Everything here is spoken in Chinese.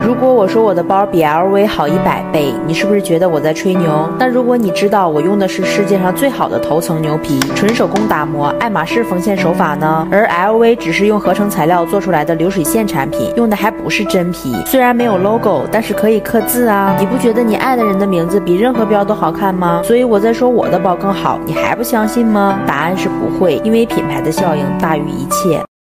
如果我说我的包比 LV 好100倍，你是不是觉得我在吹牛？那如果你知道我用的是世界上最好的头层牛皮，纯手工打磨，爱马仕缝线手法呢？而 LV 只是用合成材料做出来的流水线产品，用的还不是真皮，虽然没有 logo， 但是可以刻字啊。你不觉得你爱的人的名字比任何标都好看吗？所以我在说我的包更好，你还不相信吗？答案是不会，因为品牌的效应大于一切。